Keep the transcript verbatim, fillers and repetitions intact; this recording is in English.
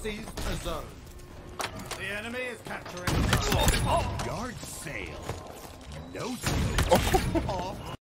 seized a zone. The enemy is capturing a zone. Yard sale. No sale.